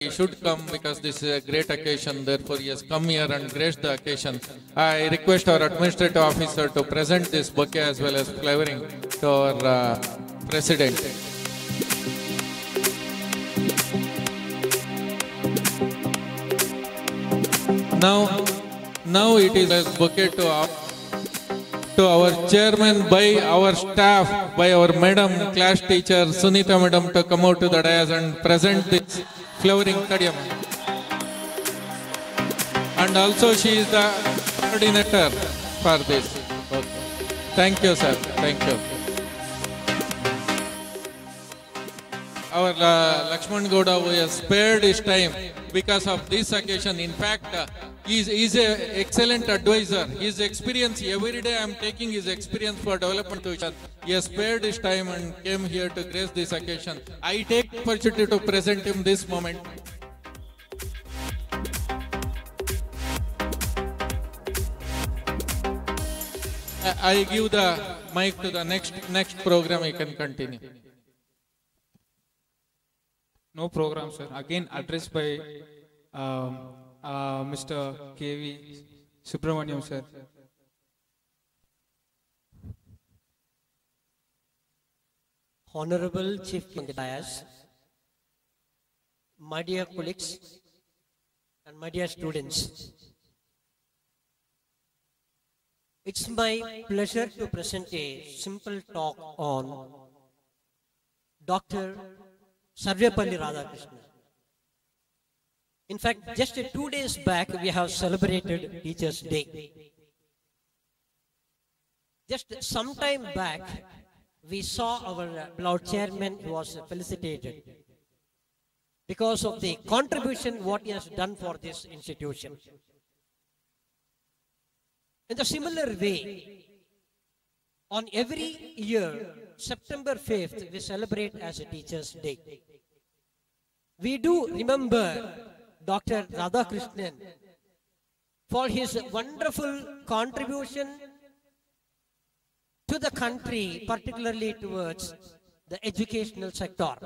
he should come because this is a great occasion. Therefore, he has come here and graced the occasion. I request our administrative officer to present this bouquet as well as flowering to our president. Now it is a bouquet to our chairman, by our staff, by our madam, class teacher, Sunita madam, to come out to the dais and present this flowering stadium. And also she is the coordinator for this. Okay. Thank you, sir. Thank you. Our Lakshman Gowda, who has spared his time because of this occasion. In fact, he is an excellent advisor. His experience, every day I am taking his experience for development tuition. He has spared his time and came here to grace this occasion. I take the opportunity to present him this moment. I give the mic to the next program. You can continue. No program, sir. Again addressed by Mr. K.V. Subramaniam, sir. Honorable Chief on the dais, my dear colleagues and my dear students, it's my pleasure to present a simple talk on Dr. Sarvepalli Radhakrishnan. In fact, just 2 days back, we have celebrated Teachers' Day. Just some time back, we saw our beloved chairman who was felicitated because of the contribution what he has done for this institution. In the similar way, on every year, September 5th, we celebrate as a Teachers' Day. We do remember Dr. Radhakrishnan for his wonderful contribution to the country, particularly towards the educational sector.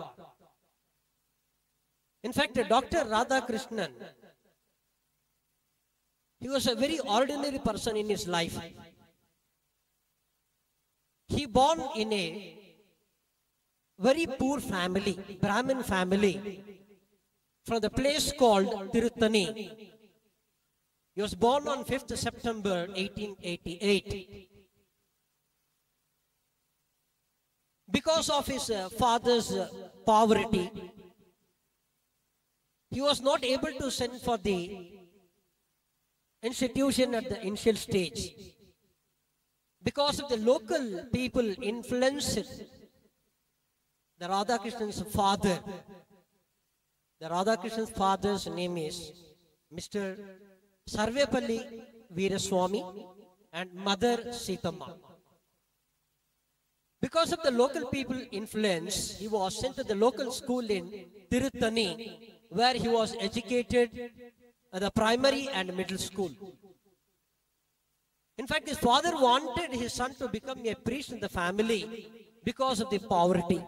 In fact, Dr. Radhakrishnan, he was a very ordinary person in his life. He born in a very poor family, Brahmin family, from the place called Tirutani. He was born on 5th September 1888. Because of his father's poverty, he was not able to send for the institution at the initial stage. Because of the local people influenced the Radhakrishnan's father. The Radhakrishnan's father's name is Mr. Sarvepalli Veeraswamy and Mother Sithamma. Because of the local people influence, he was sent to the local school in Tirutani, where he was educated at the primary and middle school. In fact, his father wanted his son to become a priest in the family because of the poverty.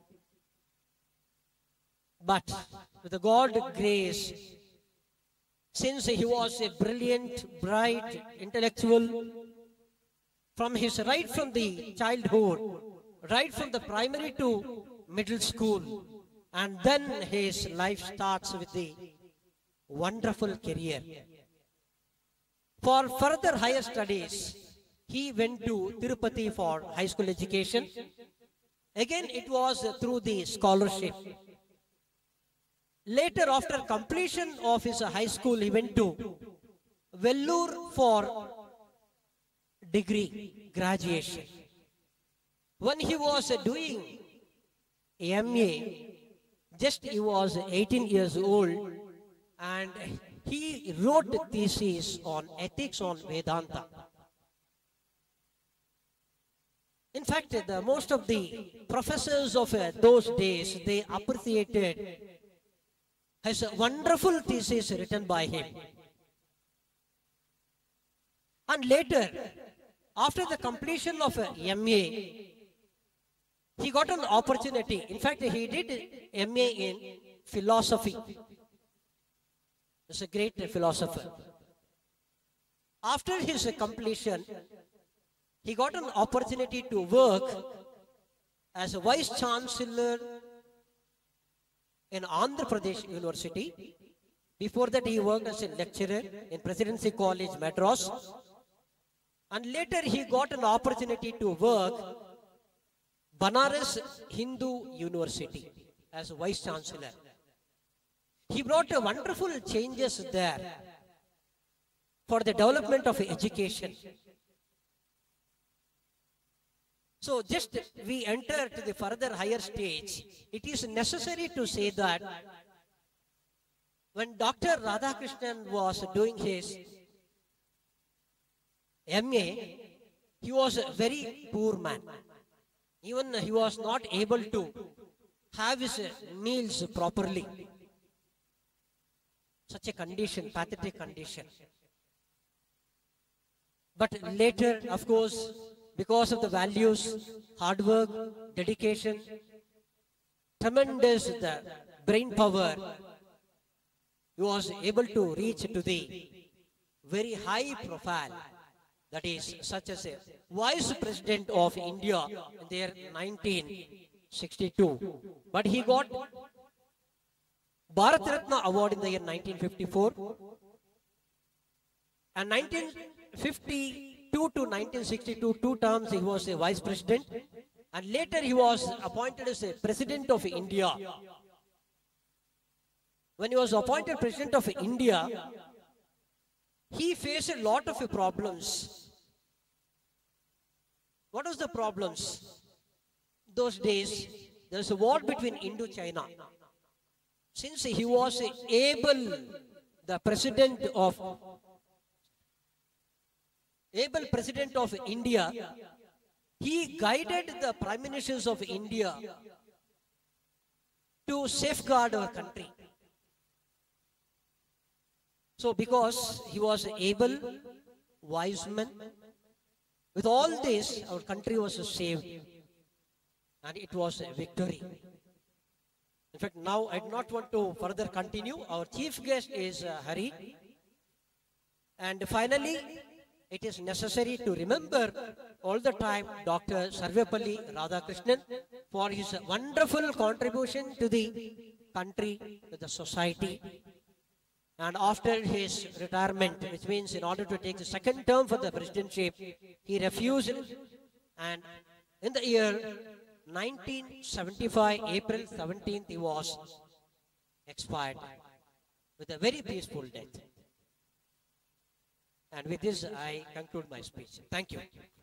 But with the God's grace, since he was a brilliant, bright, intellectual, right from the childhood, right from the primary to middle school, and then his life starts with the wonderful career. For further higher studies, he went to Tirupati for high school education. Again, it was through the scholarship. Later, after completion of his high school, he went to Vellore for degree, graduation. When he was doing MA, just he was 18 years old, and he wrote a thesis on ethics on Vedanta. In fact, most of the professors of those days, they appreciated his wonderful thesis written by him. And later, after the completion of MA, he got an opportunity. In fact, he did MA in philosophy. is a great philosopher. After his completion, he got an opportunity to work as a vice chancellor in Andhra Pradesh University. Before that, he worked as a lecturer in Presidency College, Madras. And later, he got an opportunity to work Banaras Hindu University as a vice chancellor. He brought a wonderful changes there for the development of education. So just we enter to the further higher stage, it is necessary to say that when Dr. Radhakrishnan was doing his MA, he was a very poor man. Even he was not able to have his meals properly. Such a condition, pathetic condition. But later, of course, because of the values, hard work, dedication, tremendous the brain power, he was able to reach to the very high profile, that is such as a Vice President of India in the year 1962. But he got Bharat Ratna Award in the year 1954. And 1952 to 1962, 2 terms he was a Vice President. And later he was appointed as a President of India. When he was appointed President of India, he faced a lot of problems. What was the problems? Those days, there was a war between Indo-China. Since he was the President of India, he guided the Prime Ministers of India to safeguard our country. So because he was able, wise man, with all this, our country was saved. And it was a victory. In fact, now I do not want to further continue. Our chief guest is Hari. And finally, it is necessary to remember all the time Dr. Sarvepalli Radhakrishnan for his wonderful contribution to the country, to the society. And after his retirement, which means in order to take the second term for the presidency, he refused. And in the year 1975, April 17th, he was expired with a very peaceful death. And with this, I conclude my speech. Thank you.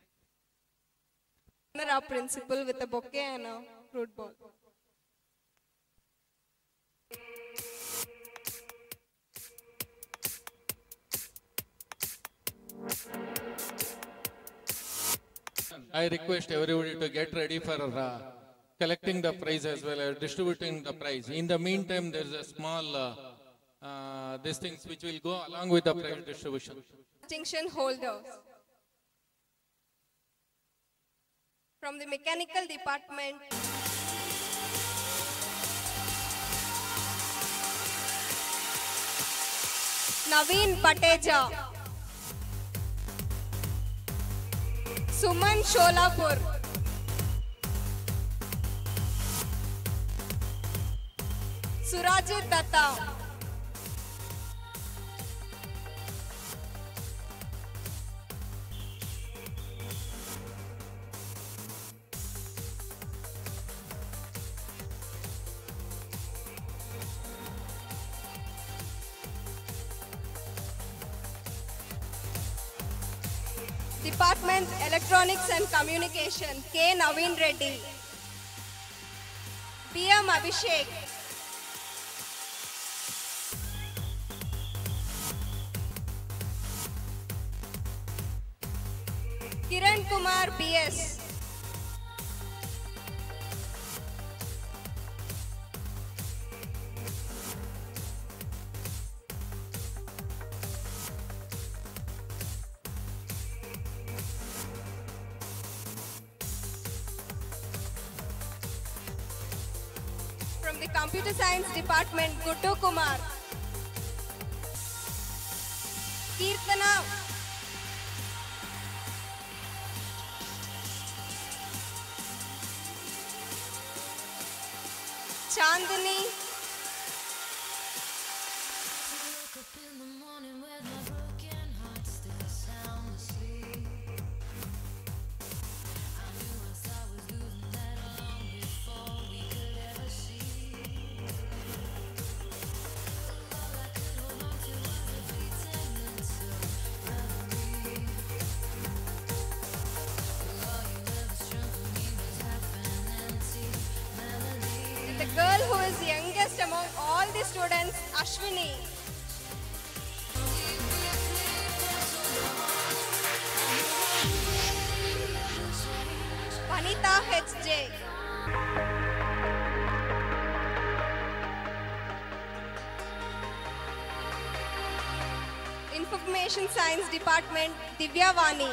Honor our principal with a bouquet and a fruit bowl. I request everybody to get ready for collecting the prize as well as distributing the prize. In the meantime, there is a small these things which will go along with the prize distribution. Distinction holders. From the mechanical department, Naveen Pateja, Suman Sholapur, Surajit Datta, Department Electronics and Communication, K. Naveen Reddy, PM Abhishek, Kiran Kumar BS, from the Computer Science Department, Guddu Kumar, Kirtana Chandani the girl who is youngest among all the students, Ashwini. Vanita HJ. Information Science Department, Divya Vani.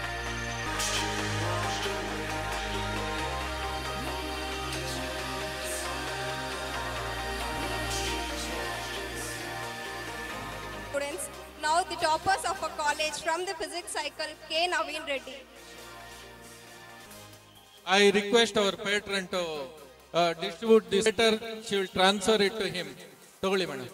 Students, now the toppers of a college from the physics cycle, K. Naveen Reddy. I request our patron to distribute this letter. She will transfer it to him. Togoli madam.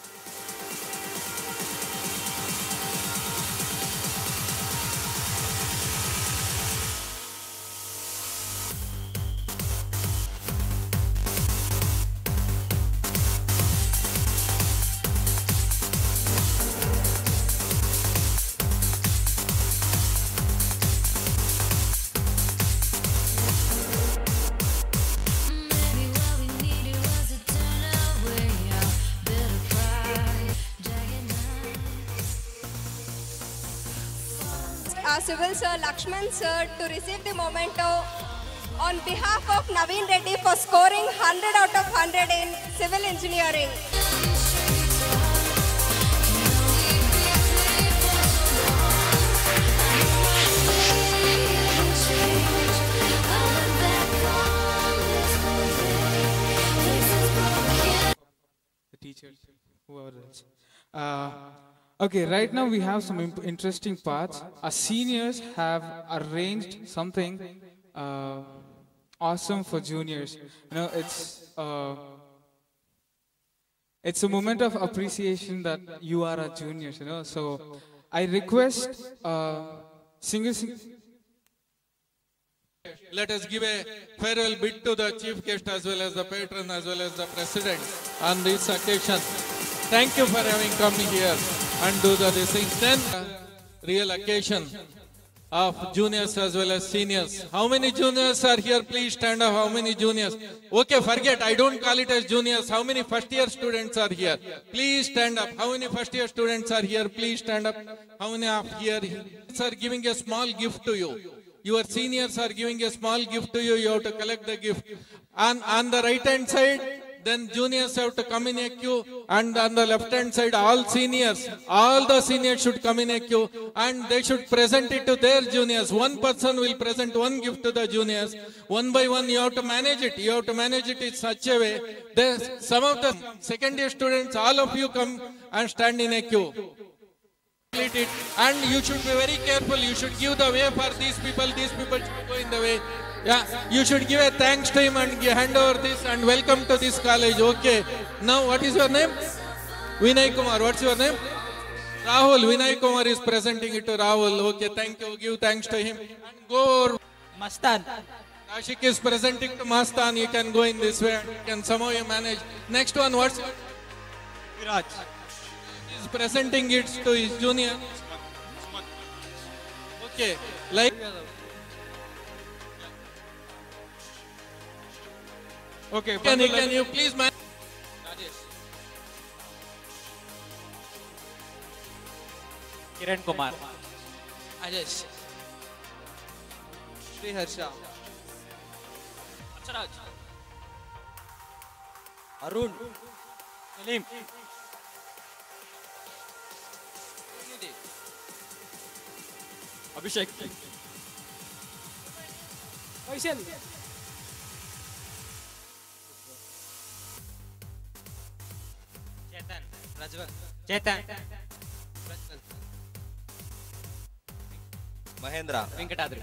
Our Civil Sir Lakshman Sir to receive the memento on behalf of Naveen Reddy for scoring 100 out of 100 in civil engineering. The teachers, whoever else. Okay, right now we have some interesting parts. Our seniors have arranged something awesome for juniors. You know, it's a moment of appreciation that you are our juniors. You know, so I request singers. Let us give a farewell bid to the chief guest as well as the patron as well as the president on this occasion. Thank you for having come here and do this thing. Then real occasion of juniors as well as seniors. How many juniors are here? Please stand up. How many juniors? Okay, forget. I don't call it as juniors. How many first year students are here? Please stand up. How many first year students are here? Please stand up. How many are here? Are giving a small gift to you. Your seniors are giving a small gift to you. You have to collect the gift. And on the right hand side, then juniors have to come in a queue, and on the left hand side all the seniors should come in a queue and they should present it to their juniors. One person will present one gift to the juniors. One by one you have to manage it. You have to manage it in such a way. Some of the second year students, all of you come and stand in a queue. It, and you should be very careful. You should give the way for these people should go in the way. Yeah, you should give a thanks to him and hand over this and welcome to this college. Okay. Now, what is your name? Vinay Kumar. What's your name? Rahul. Vinay Kumar is presenting it to Rahul. Okay, thank you. Give thanks to him. And go. Mastan. Ashik is presenting to Mastan. You can go in this way and you can somehow you manage. Next one, what's your name? Viraj. He is presenting it to his junior. Okay. Like. Okay, Can you please manage? Kiran Kumar. Ajesh. Sri Harsha. Acharaj. Arun. Salim. Abhishek. Vaishal. Chetan. Rajwan. Chetan. Rajwan. Mahendra, Venkatadri,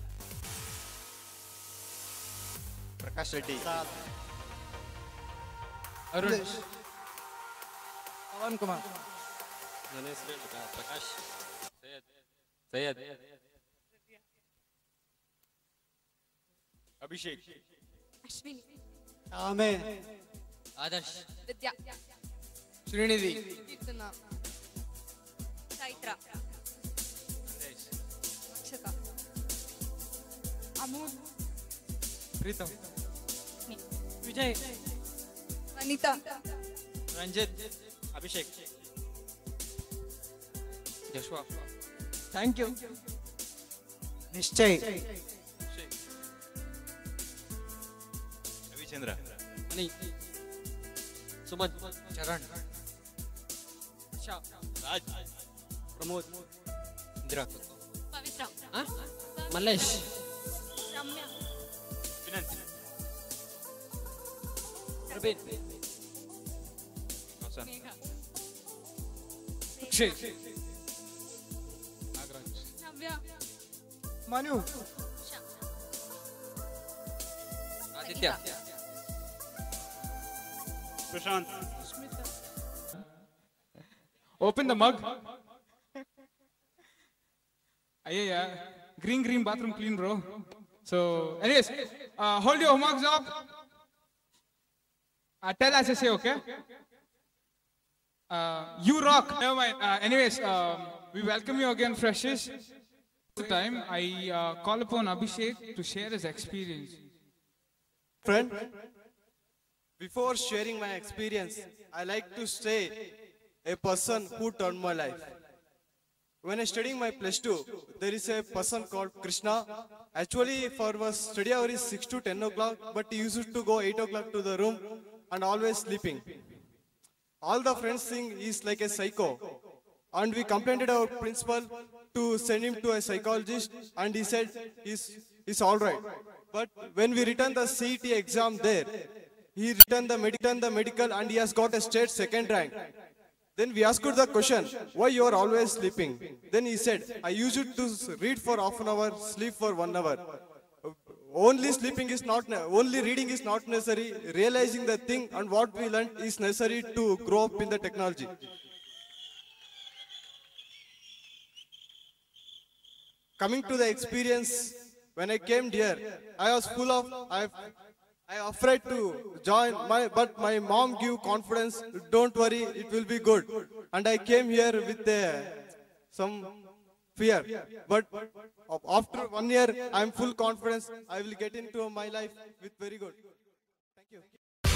Prakash Reddy, Arun, Pavan Kumar, ನನ್ನ ಹೆಸರು Prakash, Syed, Abhishek, Ashwini, Adarsh, Vidya, Shrinidhi, Keerthana, Chaitra, Akshata, Amul, Preetam, Vijay, Anita, Ranjit, Abhishek, Jashwa, thank you. Nischay, Ravichandra, Mani, Suman, Charan, Raj, Pramod, Indira, Pavitra, Mallesh, Ramya, Vinanth, Praveen, Megha, Akshay, Nagaraj, Navya, Manu, Aditya, Prashant, open the mug. Yeah, green bathroom clean, bro. So, anyways, hold your mugs up. Tell as I say, okay? You rock. Never mind. Anyways, we welcome you again, freshers. This time, I call upon Abhishek to share his experience. Friend, before sharing my experience, I like to say a person who turned my life. When I studying my plus 2, there is a person called Krishna. Actually, for our study hour is 6 to 10 o'clock, but he used to go 8 o'clock to the room and always sleeping. All the friends think he's like a psycho. And we complained our principal to send him to a psychologist, and he said he's all right. But when we returned the CET exam there, he returned the medical and he has got a state second rank. Then we asked the question, why you are always sleeping? Then he said, I used to read for half an hour, sleep for 1 hour. Only reading is not necessary. Realizing the thing and what we learned is necessary to grow up in the technology. Coming to the experience, when I came here, I was I afraid to join, but my mom gave confidence. Don't worry, it will be good. And I came here with some fear. But after 1 year, I am full confidence. I will get into my life with very good. Thank you.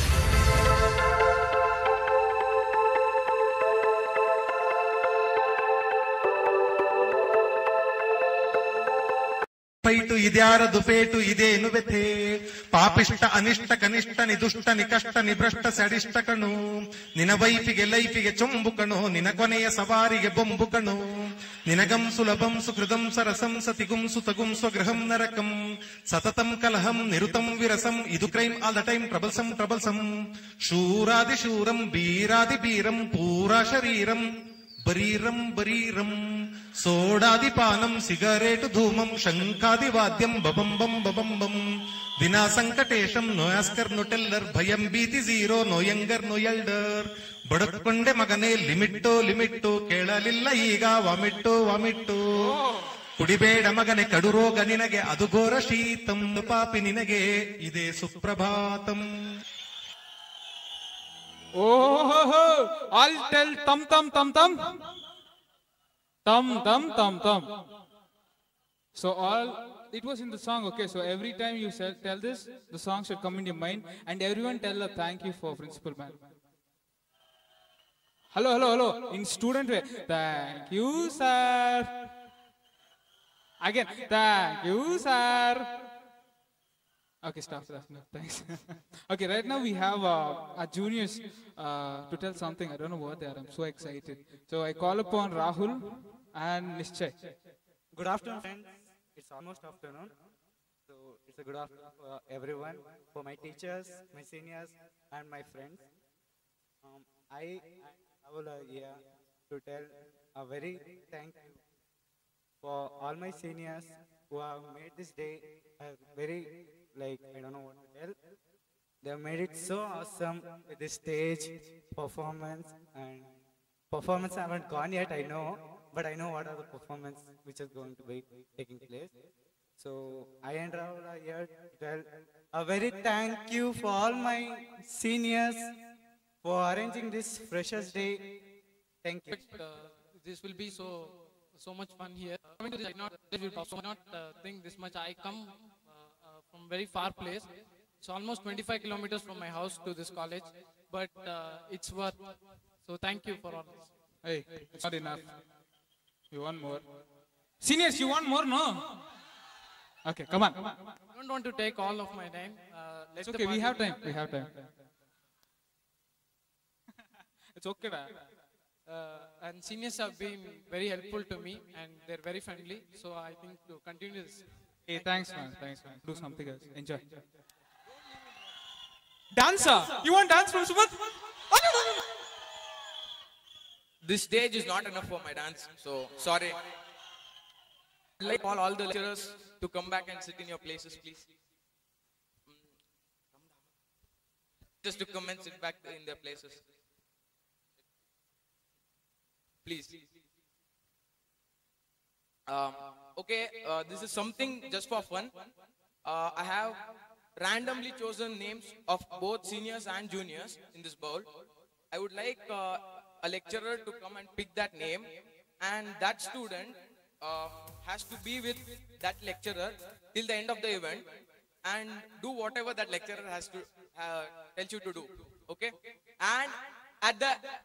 Fight ಇದ್ಯಾರದು fate ಇದೇನು ವ್ಯಥೆ ಪಾಪಿಷ್ಟ ಅನಿಷ್ಟ ಕನಿಷ್ಠ ನಿದುಷ್ಟ ನಿಕಷ್ಟ ನಿಭ್ರಷ್ಟ ಸಡಿಷ್ಟ ಕಣು ನಿನ ವೈಫಿಗೆ ಲೈಫಿಗೆ ಚೊಂಬು ಕಣು ನಿನ ಕೊನೆಯ ಸವಾರಿಗೆ ಬೊಂಬು ಕಣು ನಿನಗಂ ಸುಲಭಂ ಸುಹೃದಂ ಸರಸಂ ಸತಿಗುಂ ಸುತಗುಂ ಸ್ವಗೃಹಂ ನರಕಂ ಸತತಂ ಕಲಹಂ ನಿರುತಂ ವಿರಸಂ ಇದು crime all the time troublesome ಶೂರಾದಿ ಶೂರಂ ಬೀರಾದಿ ಬೀರಂ ಪೂರಾ ಶರೀರಂ ಬರೀರಂ ಸೋಡಾದಿ ಪಾನಂ ಸಿಗರೇಟು ಧೂಮಂ ಶಂಖಾದಿ ವಾದ್ಯಂ ಬಬಂ ಬಂ ದಿನಾ ಸಂಕಟೇಶಂ ನೋ ಆಸ್ಕರ್ ನೋ ಟೆಲ್ಲರ್ ಭಯಂ ಭೀತಿ zero no younger no elder ಬಡಕೊಂಡೆ ಮಗನೇ ಲಿಮಿಟ್ಟು ಕೇಳಲಿಲ್ಲ ಈಗ ವಾಮಿಟ್ಟು ಕುಡಿಬೇಡ ಮಗನೆ ಕಡು ರೋಗ ನಿನಗೆ ಅದು ಘೋರ ಶೀತಂ ಪಾಪಿ ನಿನಗೆ ಇದೇ Suprabhatam. Oh, I'll tell tum. So it was in the song, okay? So every time you tell this, the song should come in your mind, and everyone tell a thank you for principal man. Hello. In student way, thank you, sir. Again, thank you, sir. Okay, stop. No, thanks. Okay, right now we have our juniors to tell something. I don't know what they are. I'm so excited. So I call upon Rahul and Nishchay. Good afternoon, friends. It's almost afternoon. So it's a good afternoon for everyone, for my teachers, my seniors, and my friends. I will here to tell a very thank you for all my seniors who have made this day very, like, I don't know what to tell. They have made it so awesome with this stage, performance, and performance haven't gone yet, I know, but I know what are the performance which is going to be taking place. So I and Rahul are here to tell a very thank you for all my seniors for arranging this Freshers Day. Thank you. This will be so much fun here. Coming to this, I not think this much. I come from very far place. It's almost 25 kilometers from my house to this college, but it's worth. So thank you for all this. Hey, it's not enough. You want more? Seniors, you want more? No? Okay, come on. I don't want to take all of my time. It's okay, we have time. We have time. It's okay, da. And seniors have been very helpful to me and they're very friendly. So I think to continue this. Hey, thanks man. Thanks man. Do something else. Enjoy. Dancer! You want dance from Sumat? Oh, no. This stage is not enough for my dance, so sorry. I'd like all the lecturers to come back and sit in your places, please. Just to come and sit back in their places. Please. Okay, this is something just for fun. I have randomly chosen names of both seniors and juniors in this bowl. I would like a lecturer to come and pick that name, and that student has to be with that lecturer till the end of the event and do whatever that lecturer has to tells you to do. Okay, and at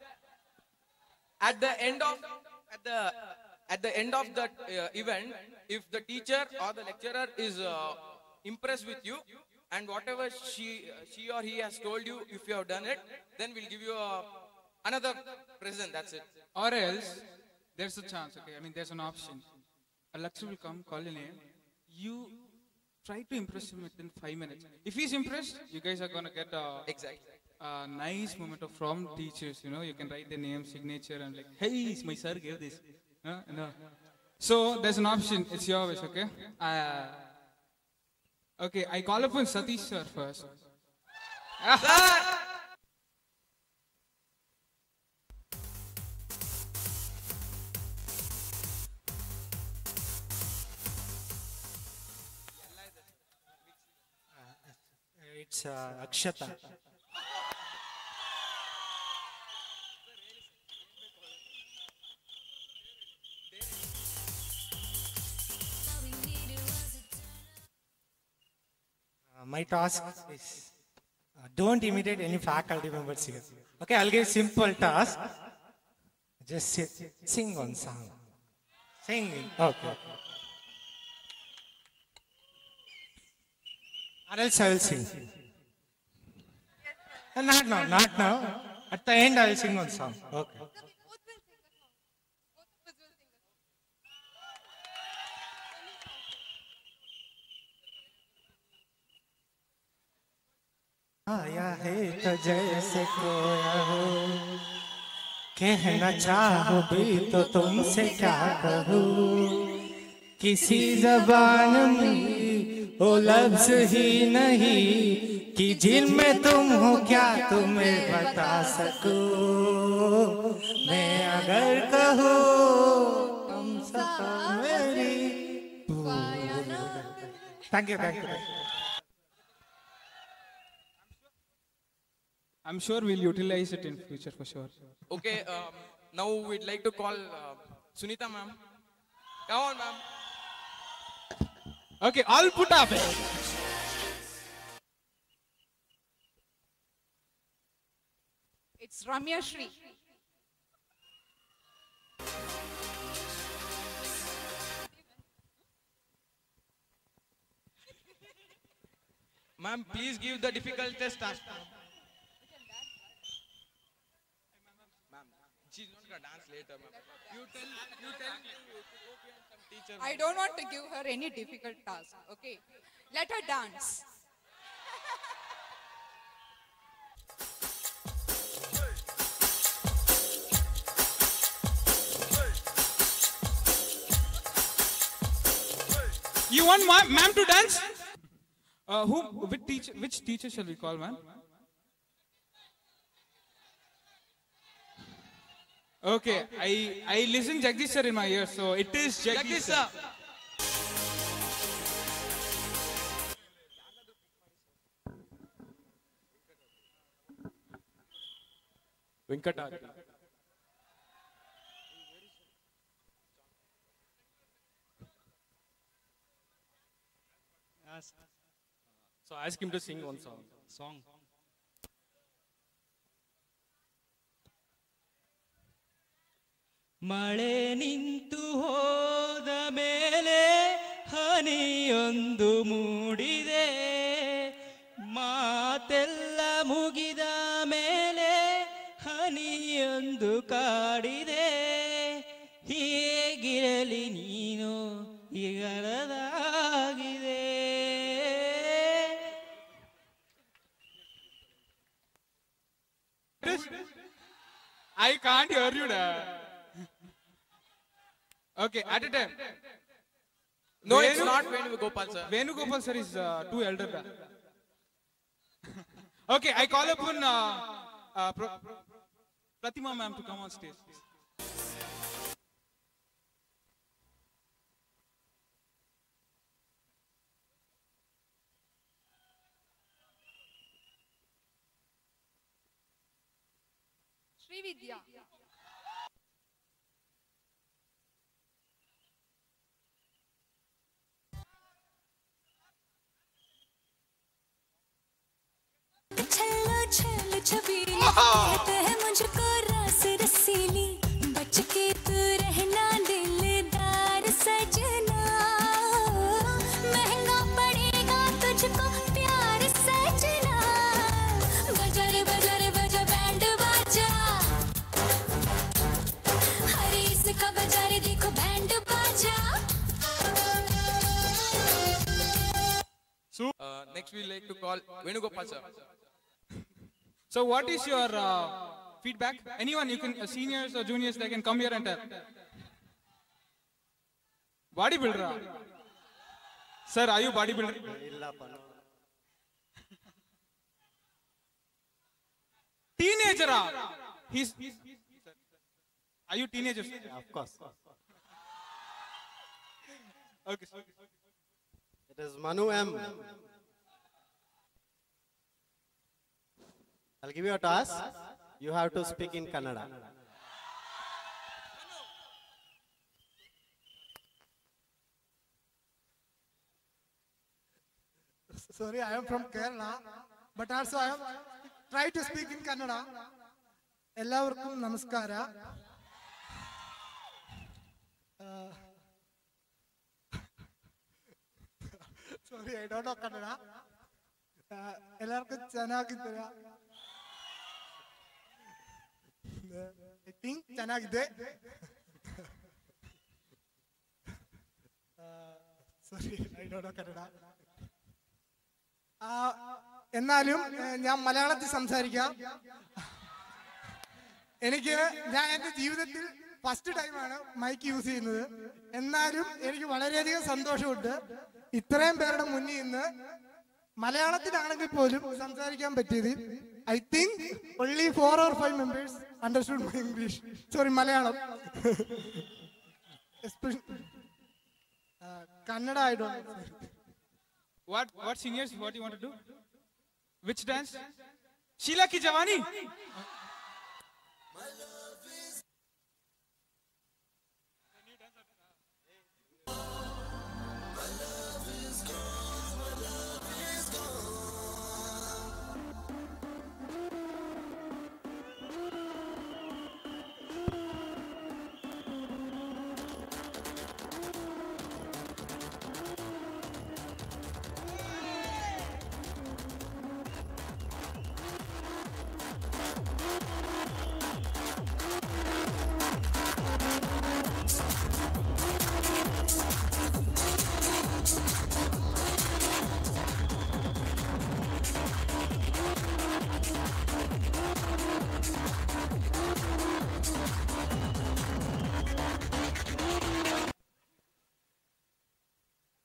the end of that event, if the teacher or the lecturer is impressed with you and whatever she or he has told you, if you have done it, then we'll give you another present. That's it. Or else, there's a chance, okay? I mean, there's an option. A lecturer will come, call your name. You try to impress him within 5 minutes. If he's impressed, you guys are going to get a nice moment from teachers. You know, you can write their name, signature, and like, hey, my sir gave this. No. So, there's an option. It's your wish, okay? Okay, I call upon Satish sir first. It's Akshata. My task is don't imitate any faculty members here. Okay, I'll give simple task. Just sit, sing one song. Sing. Okay. Or else I will sing. Not now. At the end I will sing one song. Okay. आया है तो जैसे खोया हो, कहना चाहो भी तो तुमसे क्या कहूँ, किसी जबान में वो लफ्ज ही नहीं कि जिनमें तुम हो क्या तुम्हें बता सकूं, मैं अगर कहूँ तुम सफा मेरी। Thank you. I'm sure we'll utilize it in future for sure. Okay, now we'd like to call Sunita ma'am. Come on, ma'am. Okay, all put up. It's Ramya Shri. Ma'am, please give the difficultest task. She's not gonna dance later, ma'am. You tell some teacher. I don't want to give her any difficult task, okay? Let her dance. You want ma'am to dance? Which teacher shall we call, ma'am? Okay, I listen Jagdish sir in my ears, so it is Jagdish sir. Venkata. So ask him to sing one song. ಮಳೆ ನಿಂತು ಹೋದ ಮೇಲೆ ಹನಿಯೊಂದು ಮೂಡಿದೆ, ಮಾತೆಲ್ಲ ಮುಗಿದ ಮೇಲೆ ಹನಿಯೊಂದು ಕಾಡಿದೆ, ಹೇಗಿರಲಿ ನೀನು ಈಗಲದಾಗಿದೆ. I can't hear you. Okay, at a time. No, it's not Venugopal sir. Venugopal sir is too elder. Okay, I call upon Pratima ma'am to come on stage. Srividya. छल्लो छल छबीली कहते हैं मुझको रस रसीली, बच के तू रहना दिलदार सजना, महंगा पड़ेगा तुझको प्यार सजना, बजा रे बजा रे बजा बैंड बाजा, हरे इसका बजा रे देखो बैंड बाजा. Next we like to call Venugopal sir. So what is your feedback? Anyone, you can, seniors or juniors, they can come here and tell. Bodybuilder. Sir, are you bodybuilder? Teenager. He's are you teenagers? Yeah, of course. Okay. It is Manu M. I'll give you a task. You have to speak in Kannada. Sorry, I am from Kerala, but also I am try to speak in Kannada. Ellavarkkum namaskara. Sorry, I don't know Kannada. Ellarkkum ಚೆನ್ನಾಗಿದ್ದೀರಾ? I think ಚೆನ್ನಾಗಿದೆ. Sorry, I don't know Kannada. എന്നാലും ഞാൻ മലയാളത്തിൽ സംസാരിക്കാം. ഞാൻ എൻ്റെ ജീവിതത്തിൽ first ടൈമാണ് മൈക്ക് യൂസ് ചെയ്യുന്നത്. എന്നാലും എനിക്ക് വളരെയധികം സന്തോഷമുണ്ട് ഇത്രയും പേരുടെ മുന്നിൽ നിന്ന് മലയാളത്തിലാണെങ്കിൽ പോലും സംസാരിക്കാൻ പറ്റിയത്. I think only 4 or 5 members understood my English. Sorry, Malayalam. Kannada I don't know. What seniors? What do you want to do? Which dance? Sheila Ki Jawani.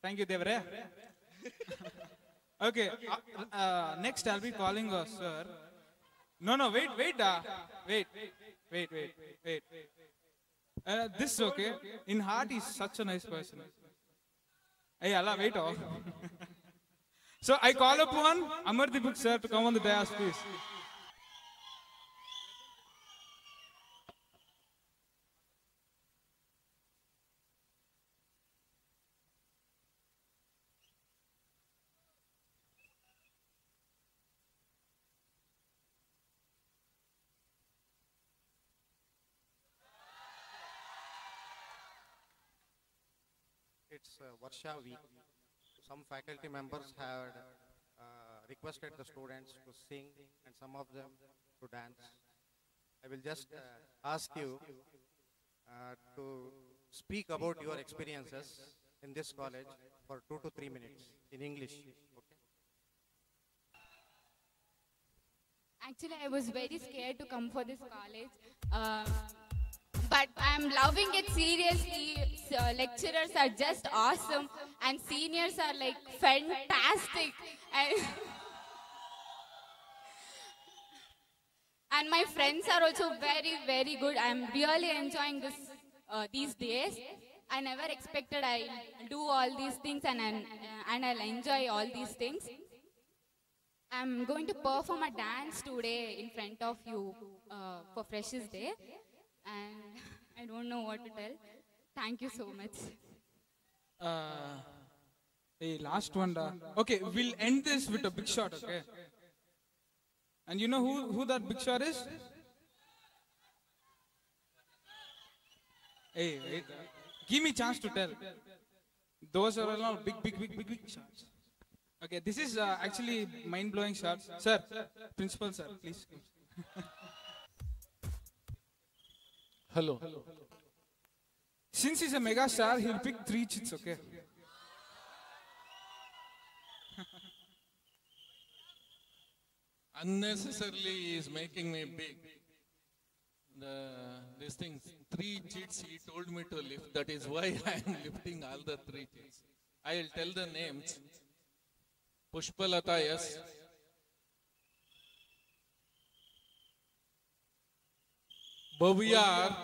Thank you, Devare. Okay, next I'll be calling sir. No, wait. This okay. In heart, he's such a nice person. Hey, Allah, wait. So I call upon Amardeep sir to come on the dais, please. It's Varsha week. Some faculty members have requested the students to sing and some of them to dance. I will just ask you to speak about your experiences in this college for 2 to 3 minutes in English. Okay? Actually, I was very scared to come for this college. But I'm loving it seriously. Lecturers are just awesome and seniors are like fantastic. And my friends are also very, very good. I'm really enjoying these days. I never expected I'll do all these things and I'll enjoy all these things. I'm going to perform a dance today in front of you for Freshers Day. And I don't know what to tell. Thank you so much. Hey, last one. Okay, we'll end this with a big shot, okay? And you know who that big shot is? Hey, wait. Give me a chance to tell. Those are all big shots. Okay, this is actually mind-blowing shots. Sir, principal sir, please. Hello. Since he's a mega star, he'll pick 3 chits, okay? Unnecessarily he is making me big. These things, 3 chits he told me to lift. That is why I am lifting all the 3 chits. I will tell the names. Pushpalata, yes. Bobiyar,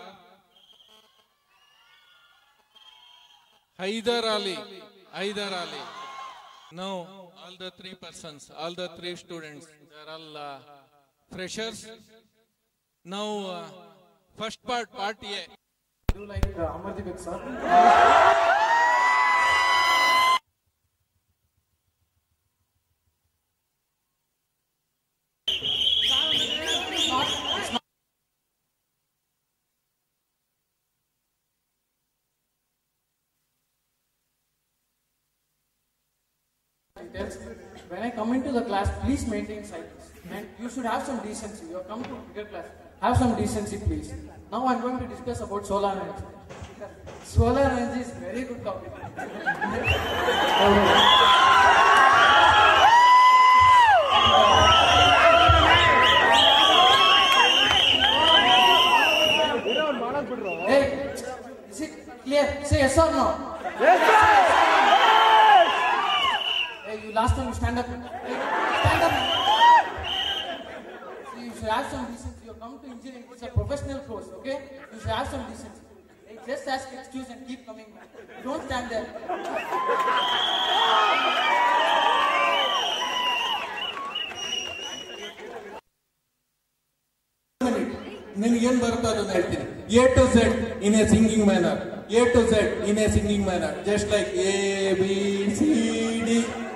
Haidar Ali. Now, all the 3 persons, all the 3 students, they are all freshers. Now, first part A. Do like Amardeep sir. When I come into the class, please maintain silence. And you should have some decency. You have come to a bigger class. Have some decency, please. Now I'm going to discuss about solar energy. Solar energy is a very good topic. Hey, is it clear? Say yes or no? Yes, sir! Hey, you last time you stand up. Hey, stand up. See, you should have some decency. You come to engineering. It's a professional course, okay? You should have some decency. Hey, just ask excuse and keep coming back. Don't stand there. ನಿನಗೇನು ಬರುತ್ತೋ ಅದನ್ನ ಹೇಳ್ತೀನಿ. A to Z in a singing manner. A to Z in a singing manner. Just like A, B, C, D.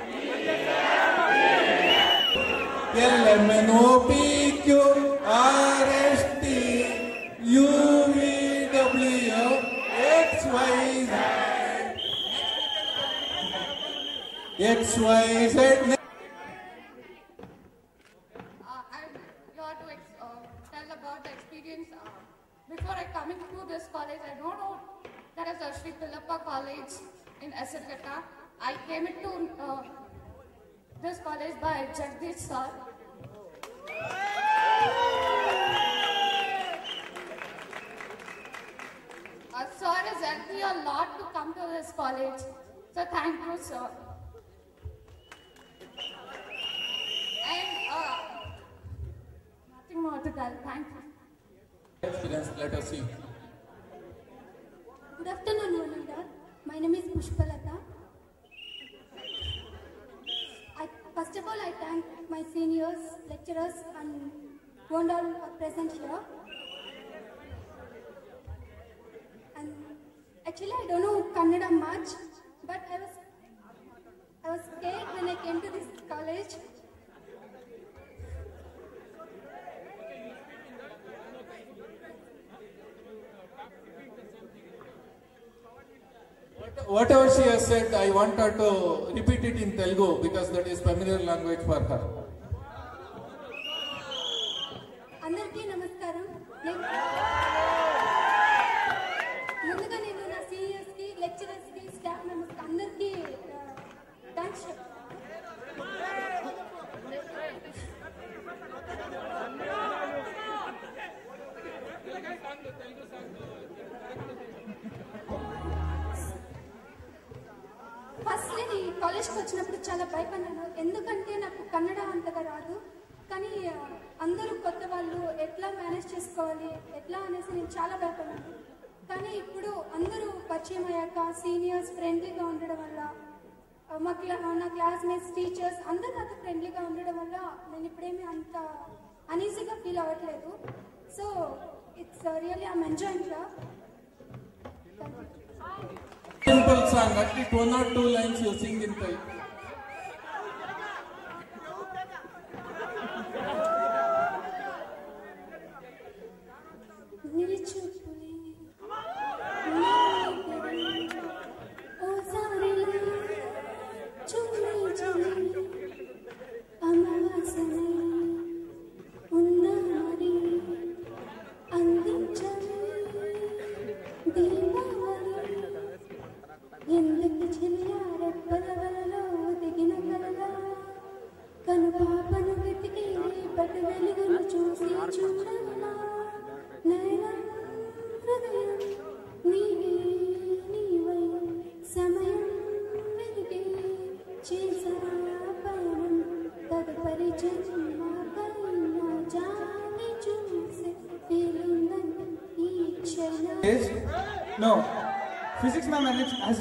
L, M, N, O, P, Q, R, S, T, U, V, W, X, Y, Z. X, Y, Z. Before I coming to this college, I don't know there is a Sri Pillappa College in Asargata. I came into this college by Jagdish sir. Sir has helped me a lot to come to this college. So thank you, sir. And nothing more to tell. Thank you. Experience, let us see. Good afternoon, Vananda. My name is Pushpalata. First of all, I thank my seniors, lecturers, and who all are present here. And actually, I don't know Kannada much, but I was scared when I came to this college. Whatever she has said, I want her to repeat it in Telugu because that is familiar language for her. అందరికీ నమస్కారం. ముందుగా నేను నా seniors కి, lecturers కి, staff members కి అందరికీ thanks first నేను ఈ కాలేజ్కి వచ్చినప్పుడు చాలా భయపడ్డాను, ఎందుకంటే నాకు కన్నడ అంతగా రాదు. కానీ అందరూ కొత్త వాళ్ళు, ఎట్లా మేనేజ్ చేసుకోవాలి ఎట్లా అనేసి నేను చాలా భయపడ్డాను. కానీ ఇప్పుడు అందరూ పరిచయం అయ్యాక సీనియర్స్ ఫ్రెండ్లీగా ఉండడం వల్ల, నా క్లాస్మేట్స్, టీచర్స్ అందరూ నాతో ఫ్రెండ్లీగా ఉండడం వల్ల నేను ఇప్పుడేమీ అంత అనీజీగా ఫీల్ అవ్వట్లేదు. So it's really I'm enjoying here. Simple song, at least 1 or 2 lines you sing in Telugu. ఎందుకు చిల్లారెప్పలవలలో దిగిన కలగా కను పాపను వెతికి బతి వెలుగును చూసి చూడలా నయనం హృదయం నీవే నీవై సమయం వెలిగే చేసరా పయనం తదుపరి జన్మకైనా జాని చూసే ఫీలింగ్ ఈ క్షణం. No. Physics ma'am has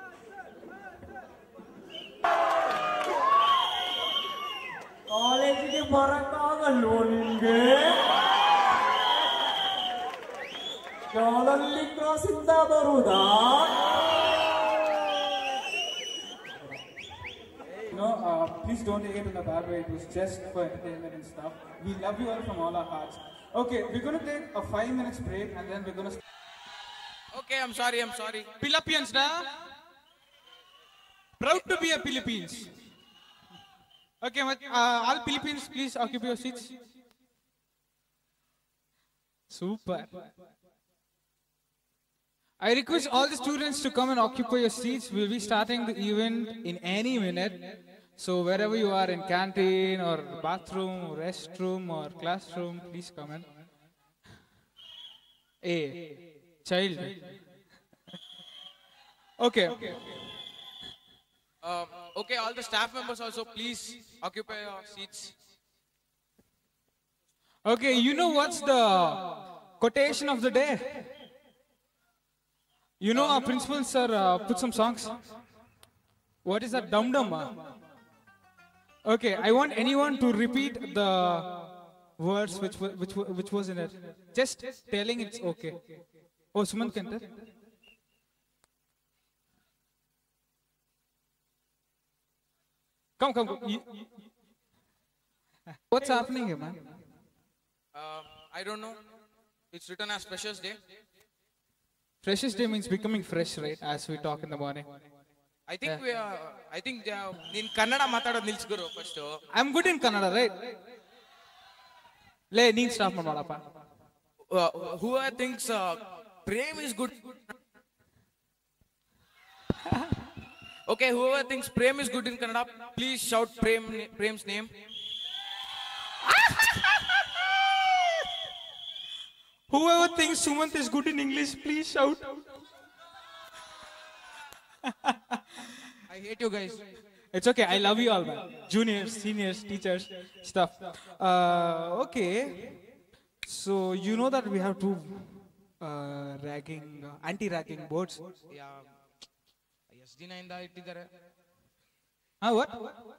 ಕಾಲೇಜಿಗೆ ಬರಕ್ಕಾಗಲ್ವೋ ನಿನ್ಗೆ? ಕಾಲಲ್ಲಿ ಕ್ರಾಸ್ ಇಂದ ಬರುವುದಾ? No, please don't take it in a bad way. It was just for entertainment and stuff. We love you all from all our hearts. Okay, we're going to take a 5 minutes break and then we're going to... Okay, I'm sorry. Philippines, da? Proud to be a Philippines. Okay, all Philippines, please occupy your seats. Super. I request all the students to come and occupy your seats. We'll be starting the event in any minute. So wherever you are, in canteen or bathroom, restroom or classroom, please come in. Hey, child. Okay. Okay, all the staff members also, please occupy your seats. Okay, you know what's the quotation of the day? You know our principal sir put some songs. What is that? Dum Dum. Okay, I want anyone to repeat the words which was in it. Just telling it's okay. Oh, Sumant can tell. Come. What's happening here, man? I don't know. It's written as Freshers Day. Freshers Day means becoming fresh, right? As we talk in the morning. I think in Kannada matadod nilsguru first. I'm good in Kannada, right? Le, neen stop madapa. Whoever thinks Prem is good. Okay, whoever thinks Prem is good in Kannada, please shout Prem's name. Whoever thinks Sumant is good in English, please shout. I hate you guys. It's okay. I love you all, man. Juniors, seniors, teachers, stuff. Okay. So you know that we have two anti-ragging boards. Yeah. SD 9 da ittidare. What?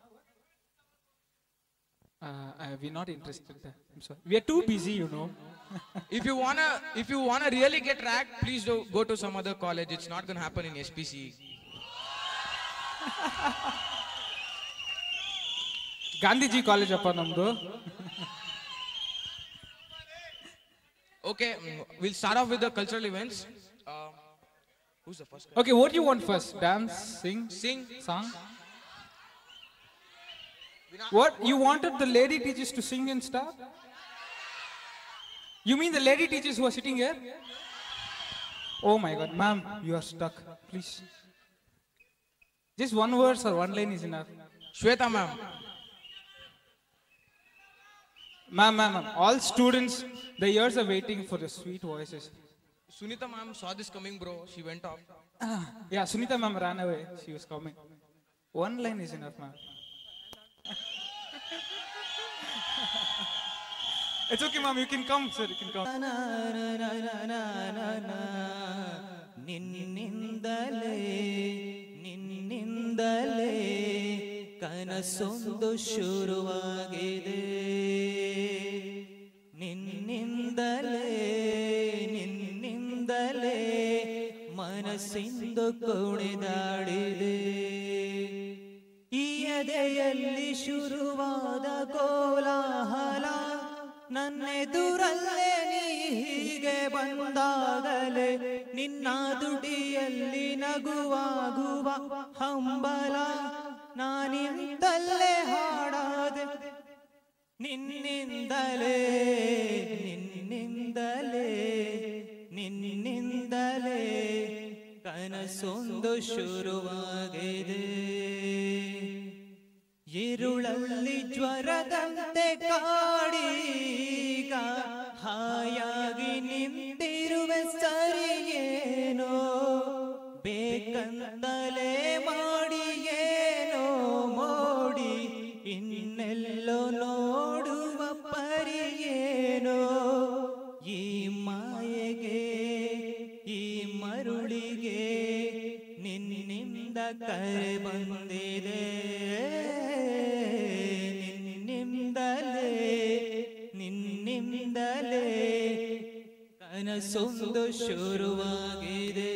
We're not interested. I'm sorry. We are too busy, you know. If you wanna really get ragged, please go to some other college. It's not gonna happen in SPC. Gandhiji College appa namdu. Okay, we'll start off with the cultural events. Who's the first guy? Okay, what do you want first? Dance, sing, song? What? You wanted the lady teachers to sing and stuff? You mean the lady teachers who are sitting here? Oh my God, ma'am, you are stuck. Please. Just one verse or one line is enough. Shweta ma'am. Ma'am, all students, the ears are waiting for the sweet voices. Sunita ma'am saw this coming, bro. She went off. Yeah, Sunita ma'am ran away. She was coming. One line is enough, ma'am. It's okay, ma'am. You can come, sir. You can come. ನಿನ್ನಿಂದಲೇ ಕನಸೊಂದು ಶುರುವಾಗಿದೆ ನಿನ್ನಿಂದಲೇ ಮನಸ್ಸಿಂದು ಕುಣಿದಾಡಿದೆ ಈ ಎದೆಯಲ್ಲಿ ಶುರುವಾದ ಕೋಲಾಹಲ ನನ್ನೆದುರಲ್ಲೇ ನೀ ಹೀಗೆ ಬಂದಾಗಲೇ ನಿನ್ನ ದುಡಿಯಲ್ಲಿ ನಗುವಾಗುವ ಹಂಬಲ ನಾನಿಂದಲೇ ಹಾಡಾದೆ ನಿನ್ನಿಂದಲೇ ಕನಸೊಂದು ಶುರುವಾಗಿದೆ ഇരുളಲ್ಲಿ ಜ್ವರದಂತೆ ಕಾಡೀಗ ಹಾಯಾಗಿ ನಿಂತಿರುವೆ ಸರಿಯೇನೋ ಬೇಕಂತಲೇ ಮಾಡಿ ಏನೋ ಮೋಡಿ ಇನ್ನೆಲ್ಲೋ ನೋಡುವ ಪರಿಯೇನೋ ಈ ಮಾಯೆಗೆ ಈ ಮರುಳಿಗೆ ನಿನ್ನಿಂದ ಕರೆ ಬಂದಿದೆ ನಿನ್ನಿಂದಲೇ ಕನಸೊಂದು ಶುರುವಾಗಿದೆ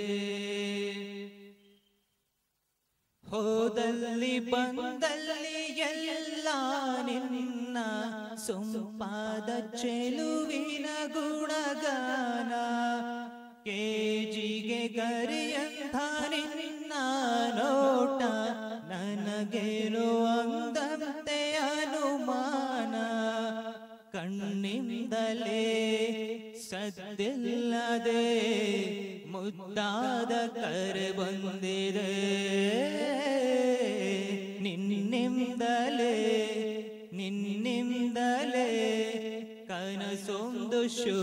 ಹೋದಲ್ಲಿ ಬಂದಲ್ಲಿ ಎಲ್ಲ ನಿನ್ನ ಸೊಂಪಾದ ಚೆಲುವಿನ ಗುಣಗಾನ ಕೇಜಿಗೆ ಗರಿಯಂಥ ನಿನ್ನ ನೋಟ ನನಗೇನೋ ಅಂದಂತೆ ಅನುಮಾನ ಕಣ್ಣಿಂದಲೇ ಸದ್ದಿಲ್ಲದೆ ಮುದ್ದಾದ ಕರೆ ಬಂದಿದೆ ನಿನ್ನಿಂದಲೇ ಕನಸೊಂದು ಶುರುವಾಗಿದೆ